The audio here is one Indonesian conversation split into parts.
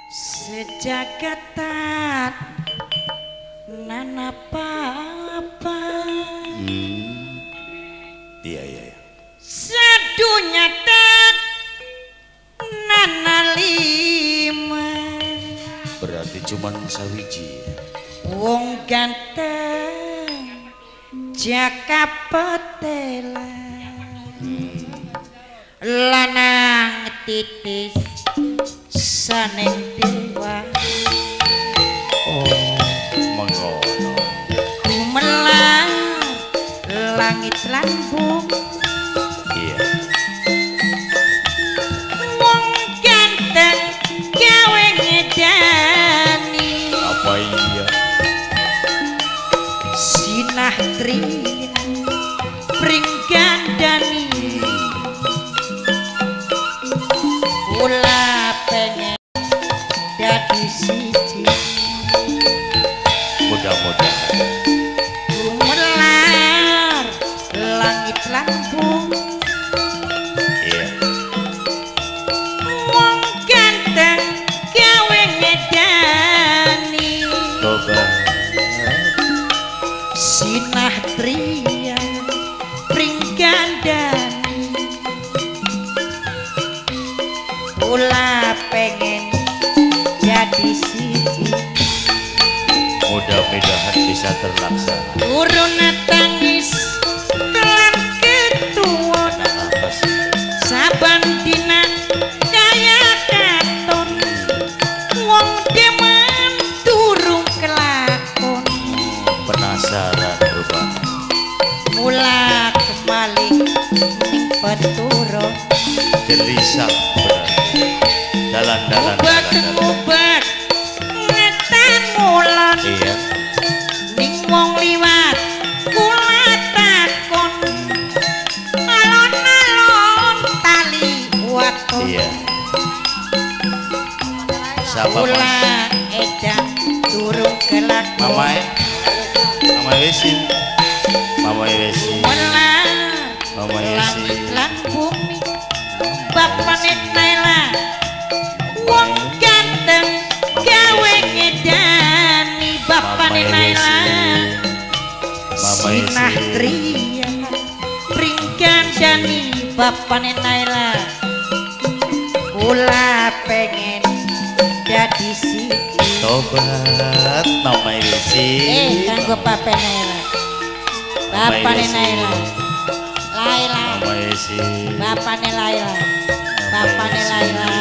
Sejagatan nana apa Iya iya iya. Sadunya tak nana lima. Berarti cuman sawiji. Wong ganteng jaka petela. Lanang titis saneng dewa. Oh, mengono. Gumelar langit lan bumi. Iya. Wong ganteng gawe ngedani. Apa iya? Sinah tria pring gandani. Kula pengen dadi siji. Mudah-mudahan. Gumelar langit lan bumi. Iya. Wong ganteng gawe ngedani. Coba. Sinah tria pring gandani. Kula pengen jadi siji. Mudah-mudahan bisa terlaksana. Urun tangis lan ketuwon. Nah, apa sih? Saban dina kaya katon. Wong demen durung kelakon. Penasaran rupanya. Mula kembali ning peturo. Gelisah berarti. Dalan-dalan. Ubak ngetan mulon. Iya. Ning wong liwat kula takon. Alon-alon tali waton. Iya. Siapa Kula mas? edan durung kelakon. Mamae. Mamae Wesin. Mamae Wesin. Melar Mamae langit Wesin. lan bumi. Bapane Naila wong ganteng gawe ngedani. Bapane Naila Sinah tria pring gandani. Bapane Naila kula pengen dadi siji. Tobat Mamae Wesin. Kanggo Bapak Naila. Bapane Naila. Laila. Mamae Wesin. Bapane Laila. Bapane Laila.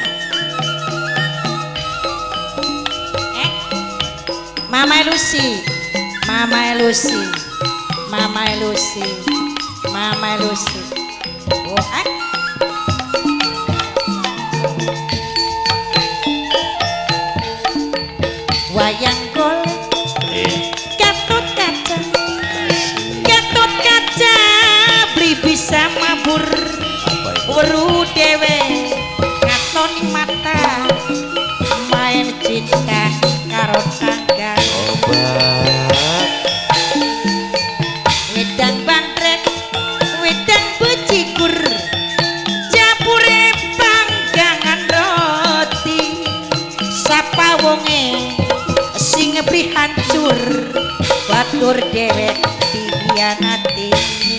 Mama Lucy. Mama Lucy. Mama Lucy. Mama Lucy. Oh, wayang golek Iya. Gatot kaca. Gatot kaca beli bisa mabur. Apa itu? Weru dewe ngatoni mata. Main cinta karo tangga. Obat. Wedang bandrek, wedang becikur. Jabure panggangan roti. Sapa wonge sing beli hancur. Batur dewek dihianati.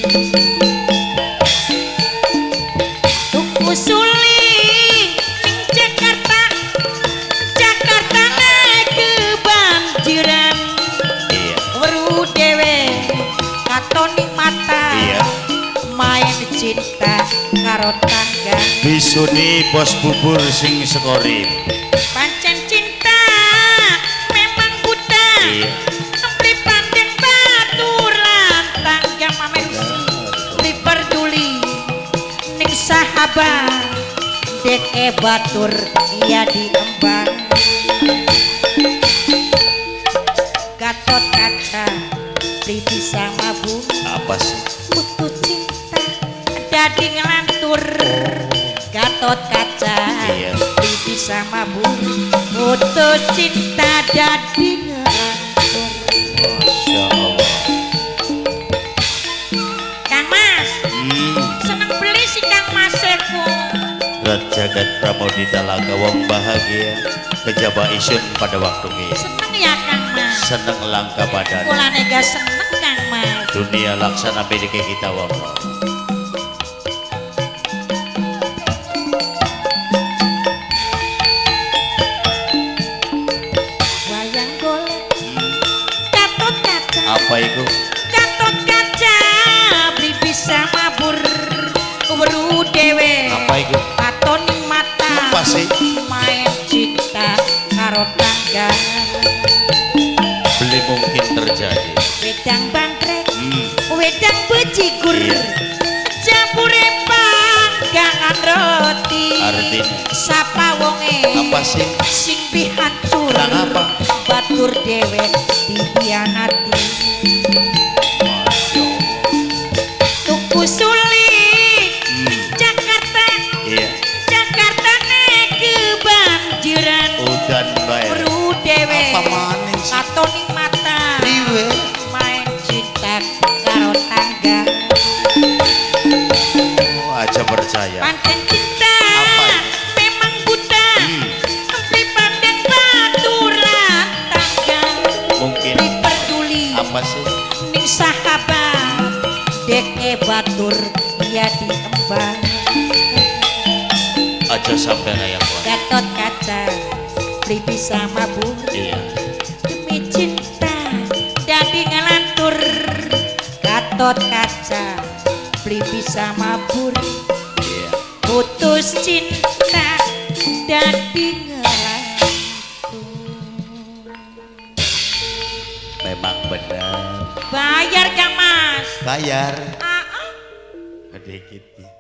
Tuku suling ning Jakarta. Jakarta naik kebanjiran. Iya. Weru dewe katoni mata. Iya. Main cinta karo tangga. Bisuni bos bubur sing sekori. Pancen cinta memang buta. Iya. Beli pandeng batur lan tangga. Mame beli peduli ning sahabat. Deke batur iya diembang. Gatot kaca beli bisa mabuk. Apa sih? Putus cinta dadi ngelantur. Gatot kaca Iya. bisa mabuk. Putus cinta dadi ngelantur. Masya Allah. Kang Mas seneng beli si Kang Mas ku. Berarti jagat pramodita laga wong bahagia kejaba isun pada waktu ini Seneng ya Kang Mas. seneng langka badan Kula nega seneng Kang Mas. dunia laksana bedike kita wong Wayang golek Gatot kaca. apa itu Gatot kaca beli bisa mabur weru dewe apa itu patoni mata apa sih main cinta karo tangga beli mungkin terjadi wedang bangkrek wedang bejigur Iya. jambure panggangan roti artinya sapa wonge apa sih sing pihancur Nang apa? batur dewe dihianati Masya Allah tuku suling Jakarta iya Jakarta nek kebanjiran udan bae weru dewe apa maning sih katoni mata riwe main cinta karo tangga oh, aja percaya pancen cinta Apa? memang buta di pandang baturan tangga mungkin di peduli apa sih ning sahabat deke batur dia diembang aja sampai kayak gua Gatot kaca beli bisa mabur iya demi cinta dadi ngelantur Gatot kaca beli bisa mabur iya putus cinta dadi ngelantur memang benar bayar Kang Mas bayar ah, ah. sedikit